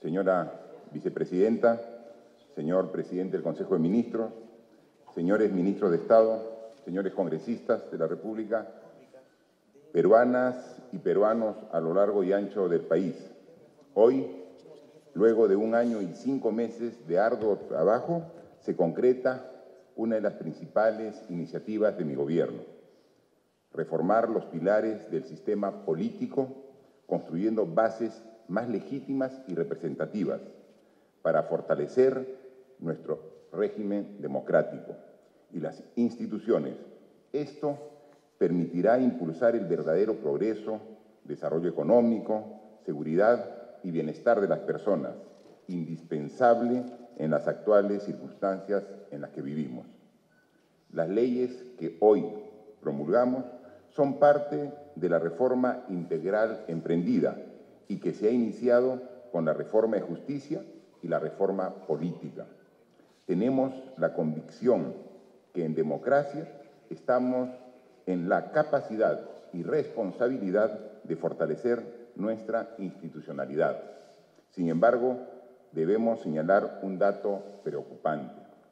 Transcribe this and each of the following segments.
señora vicepresidenta, señor presidente del Consejo de Ministros, señores ministros de Estado, señores congresistas de la República, peruanas y peruanos a lo largo y ancho del país. Hoy, luego de 1 año y 5 meses de arduo trabajo, se concreta una de las principales iniciativas de mi gobierno: reformar los pilares del sistema político, construyendo bases más legítimas y representativas para fortalecer nuestro régimen democrático y las instituciones. Esto permitirá impulsar el verdadero progreso, desarrollo económico, seguridad y bienestar de las personas, indispensable en las actuales circunstancias en las que vivimos. Las leyes que hoy promulgamos son parte de la reforma integral emprendida y que se ha iniciado con la reforma de justicia y la reforma política. Tenemos la convicción que en democracia estamos en la capacidad y responsabilidad de fortalecer nuestra institucionalidad. Sin embargo, debemos señalar un dato preocupante.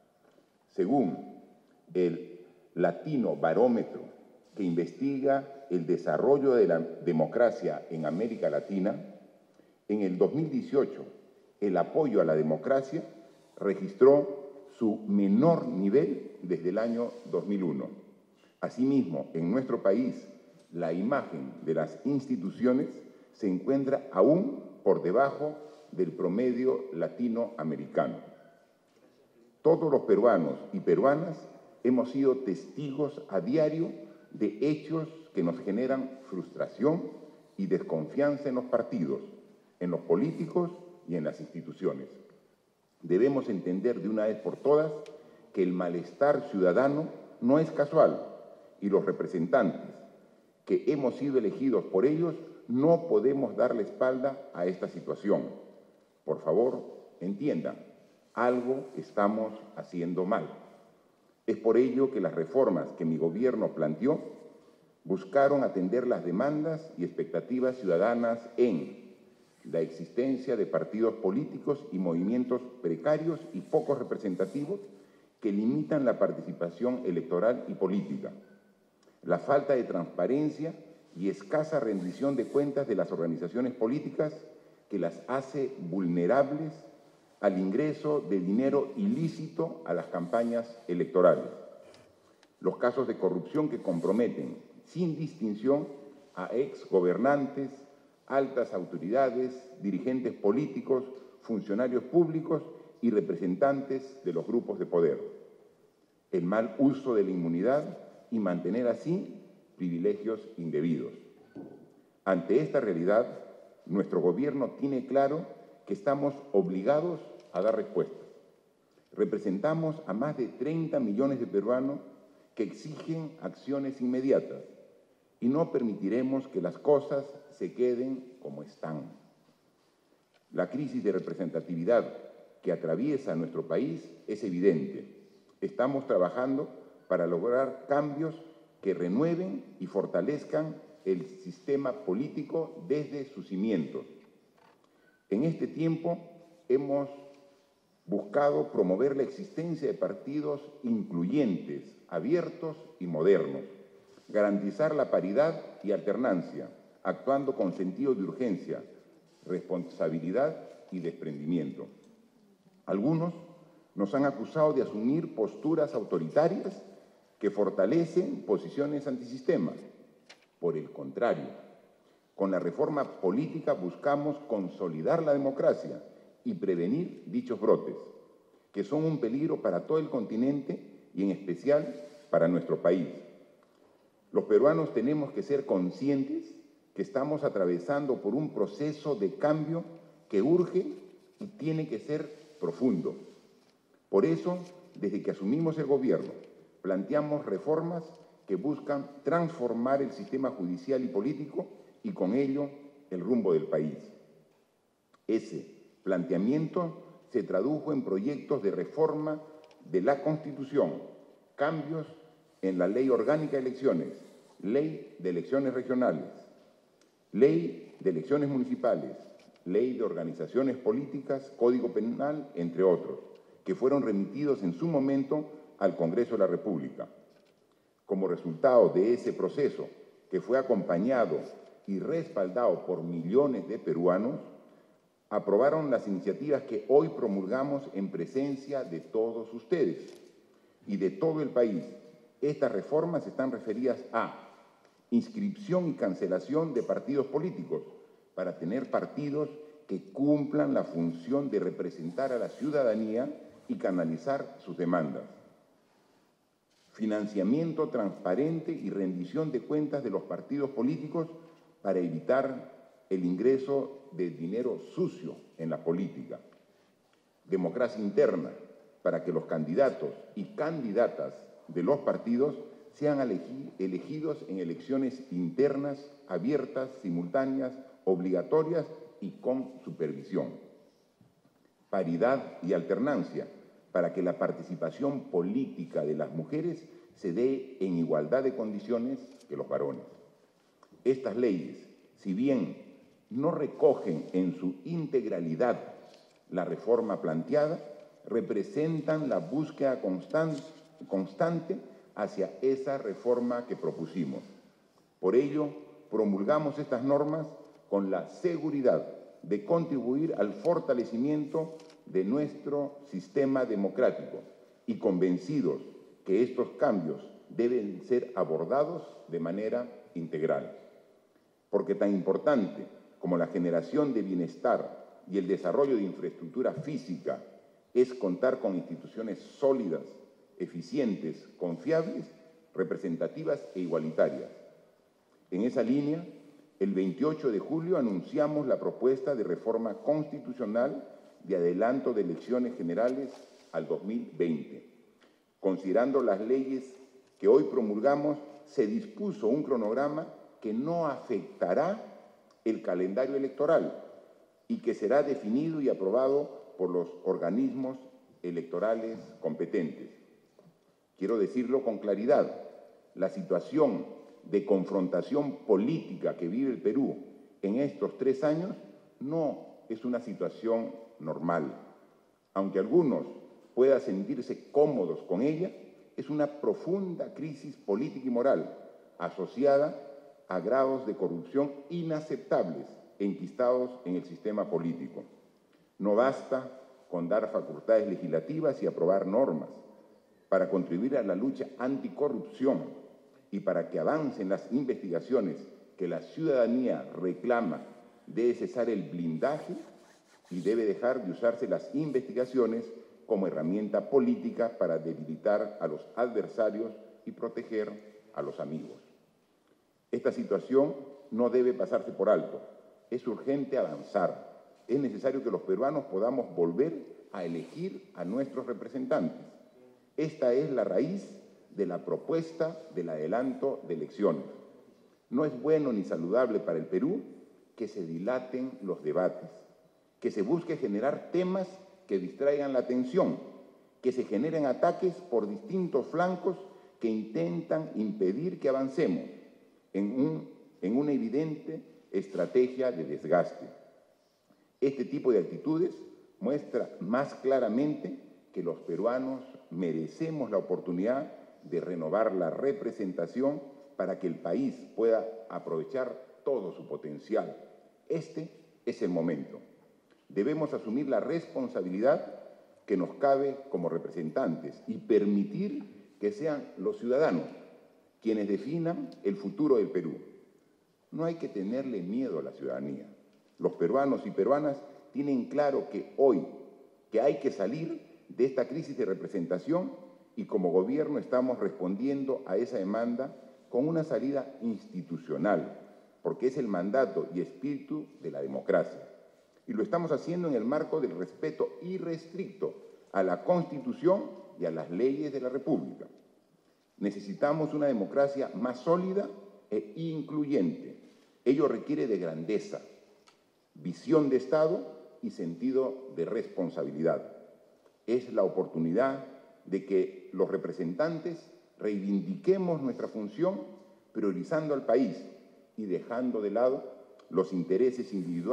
Según el Latino Barómetro, que investiga el desarrollo de la democracia en América Latina, en el 2018 el apoyo a la democracia registró su menor nivel desde el año 2001. Asimismo, en nuestro país, la imagen de las instituciones se encuentra aún por debajo del promedio latinoamericano. Todos los peruanos y peruanas hemos sido testigos a diario de hechos que nos generan frustración y desconfianza en los partidos, en los políticos y en las instituciones. Debemos entender de una vez por todas que el malestar ciudadano no es casual y los representantes que hemos sido elegidos por ellos no podemos dar la espalda a esta situación. Por favor, entiendan, algo estamos haciendo mal. Es por ello que las reformas que mi gobierno planteó buscaron atender las demandas y expectativas ciudadanas en la existencia de partidos políticos y movimientos precarios y poco representativos que limitan la participación electoral y política, la falta de transparencia y escasa rendición de cuentas de las organizaciones políticas que las hace vulnerables al ingreso de dinero ilícito a las campañas electorales, los casos de corrupción que comprometen sin distinción a exgobernantes, altas autoridades, dirigentes políticos, funcionarios públicos y representantes de los grupos de poder, el mal uso de la inmunidad y mantener así privilegios indebidos. Ante esta realidad, nuestro gobierno tiene claro que estamos obligados a dar respuestas. Representamos a más de 30 millones de peruanos que exigen acciones inmediatas y no permitiremos que las cosas se queden como están. La crisis de representatividad que atraviesa nuestro país es evidente. Estamos trabajando para lograr cambios que renueven y fortalezcan el sistema político desde sus cimientos. En este tiempo hemos buscado promover la existencia de partidos incluyentes, abiertos y modernos, garantizar la paridad y alternancia, actuando con sentido de urgencia, responsabilidad y desprendimiento. Algunos nos han acusado de asumir posturas autoritarias que fortalecen posiciones antisistema. Por el contrario, con la reforma política buscamos consolidar la democracia y prevenir dichos brotes, que son un peligro para todo el continente y en especial para nuestro país. Los peruanos tenemos que ser conscientes que estamos atravesando por un proceso de cambio que urge y tiene que ser profundo. Por eso, desde que asumimos el gobierno, planteamos reformas que buscan transformar el sistema judicial y político y con ello el rumbo del país. Ese planteamiento se tradujo en proyectos de reforma de la Constitución, cambios en la Ley Orgánica de Elecciones, Ley de Elecciones Regionales, Ley de Elecciones Municipales, Ley de Organizaciones Políticas, Código Penal, entre otros, que fueron remitidos en su momento al Congreso de la República. Como resultado de ese proceso, que fue acompañado y respaldado por millones de peruanos, aprobaron las iniciativas que hoy promulgamos en presencia de todos ustedes y de todo el país. Estas reformas están referidas a inscripción y cancelación de partidos políticos para tener partidos que cumplan la función de representar a la ciudadanía y canalizar sus demandas. Financiamiento transparente y rendición de cuentas de los partidos políticos para evitar el ingreso de dinero sucio en la política. Democracia interna para que los candidatos y candidatas de los partidos sean elegidos en elecciones internas, abiertas, simultáneas, obligatorias y con supervisión. Paridad y alternancia para que la participación política de las mujeres se dé en igualdad de condiciones que los varones. Estas leyes, si bien no recogen en su integralidad la reforma planteada, representan la búsqueda constante hacia esa reforma que propusimos. Por ello, promulgamos estas normas con la seguridad de contribuir al fortalecimiento de nuestro sistema democrático y convencidos que estos cambios deben ser abordados de manera integral. Porque tan importante como la generación de bienestar y el desarrollo de infraestructura física es contar con instituciones sólidas, eficientes, confiables, representativas e igualitarias. En esa línea, el 28 de julio anunciamos la propuesta de reforma constitucional de adelanto de elecciones generales al 2020. Considerando las leyes que hoy promulgamos, se dispuso un cronograma que no afectará el calendario electoral y que será definido y aprobado por los organismos electorales competentes. Quiero decirlo con claridad, la situación de confrontación política que vive el Perú en estos 3 años no es una situación normal. Aunque algunos puedan sentirse cómodos con ella, es una profunda crisis política y moral asociada a grados de corrupción inaceptables enquistados en el sistema político. No basta con dar facultades legislativas y aprobar normas para contribuir a la lucha anticorrupción y para que avancen las investigaciones que la ciudadanía reclama. Debe cesar el blindaje y debe dejar de usarse las investigaciones como herramienta política para debilitar a los adversarios y proteger a los amigos. Esta situación no debe pasarse por alto. Es urgente avanzar. Es necesario que los peruanos podamos volver a elegir a nuestros representantes. Esta es la raíz de la propuesta del adelanto de elecciones. No es bueno ni saludable para el Perú que se dilaten los debates, que se busque generar temas que distraigan la atención, que se generen ataques por distintos flancos que intentan impedir que avancemos en una evidente estrategia de desgaste. Este tipo de actitudes muestra más claramente que los peruanos merecemos la oportunidad de renovar la representación para que el país pueda aprovechar todo su potencial. Este es el momento. Debemos asumir la responsabilidad que nos cabe como representantes y permitir que sean los ciudadanos quienes definan el futuro del Perú. No hay que tenerle miedo a la ciudadanía. Los peruanos y peruanas tienen claro que hoy hay que salir de esta crisis de representación y como gobierno estamos respondiendo a esa demanda con una salida institucional, porque es el mandato y espíritu de la democracia. Y lo estamos haciendo en el marco del respeto irrestricto a la Constitución y a las leyes de la República. Necesitamos una democracia más sólida e incluyente. Ello requiere de grandeza, visión de Estado y sentido de responsabilidad. Es la oportunidad de que los representantes reivindiquemos nuestra función priorizando al país y dejando de lado los intereses individuales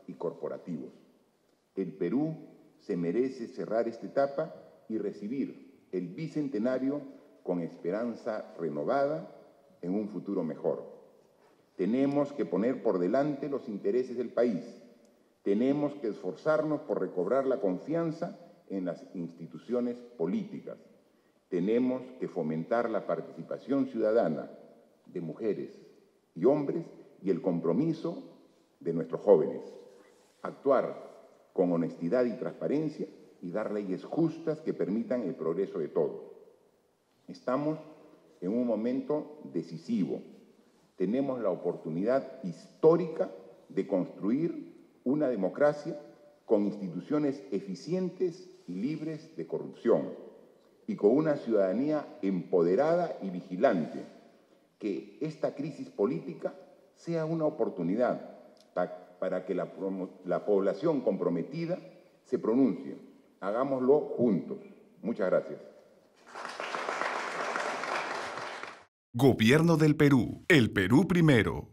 y corporativos. El Perú se merece cerrar esta etapa y recibir el bicentenario con esperanza renovada en un futuro mejor. Tenemos que poner por delante los intereses del país. Tenemos que esforzarnos por recobrar la confianza en las instituciones políticas. Tenemos que fomentar la participación ciudadana de mujeres y hombres y el compromiso de nuestros jóvenes. Actuar con honestidad y transparencia y dar leyes justas que permitan el progreso de todos. Estamos en un momento decisivo. Tenemos la oportunidad histórica de construir una democracia con instituciones eficientes y libres de corrupción y con una ciudadanía empoderada y vigilante. Que esta crisis política sea una oportunidad para que la población comprometida se pronuncie. Hagámoslo juntos. Muchas gracias. Gobierno del Perú. El Perú primero.